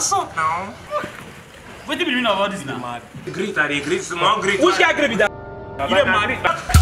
What's up now? What do you mean about this now? Greet, I greet, small greet. Who's that great with that? You don't marry.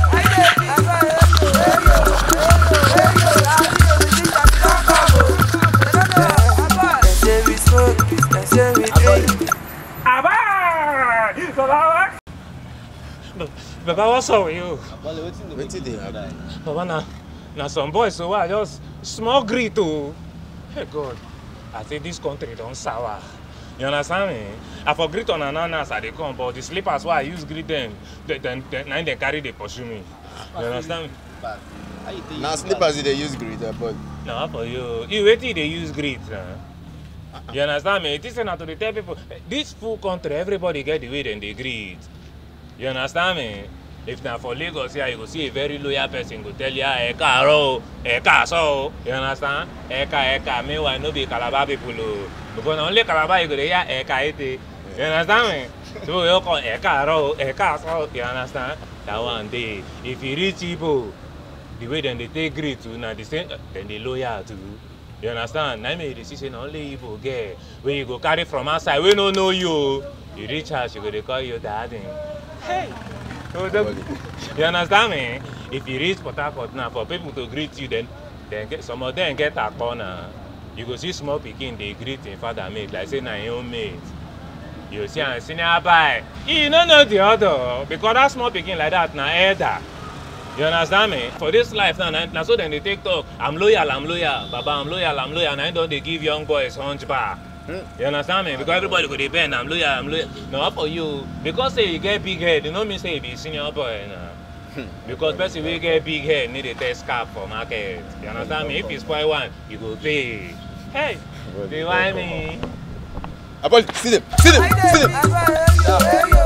Baba, what's up with you? Wetin dey happen? Baba, na some boys so I just small greet to. Hey God, I say this country don't sour. You understand me? I for greet on ananas as they come, but the slippers why I use greet them, then they carry they pursue me. You understand me? Na slippers dey use greet, but No, for you. You wait till they use greet. You understand me? This is not to the tell people. This full country, everybody get the way then they greet. You understand me? If now for Lagos here, you go see a very loyal person go tell you, Eka ro, Eka so. You understand? Eka. Meanwhile, no be Calabar people. Because only Calabar you go hear Eka ete. You understand me? So you call Eka ro, Eka so. You understand? That one day, if you reach people, the way then they take greet to, now the same, then they loyal to. You understand? Now me decision only people get when you go carry from outside, we don't know you. You reach house, you go they call you daddy. Hey. So you understand me? If you reach Port Harcourt now, for people to greet you, then get, some of them get a corner. You go see small pikin, they greet in father mate, like say na your own mate. You see a senior buy. You don't know the other, because that small pikin like that na elder. You understand me? For this life now so then they take talk, I'm loyal, Baba, I'm loyal, and I don't they give young boys hunchback. You understand me? Because everybody go dey bend, I'm loyal. No, for you, because say you get big head, you know me say you be senior boy now. Because person will get big head need a test cap for market. You understand me? If you spoil one, you go pay. Hey, do you want me? see them.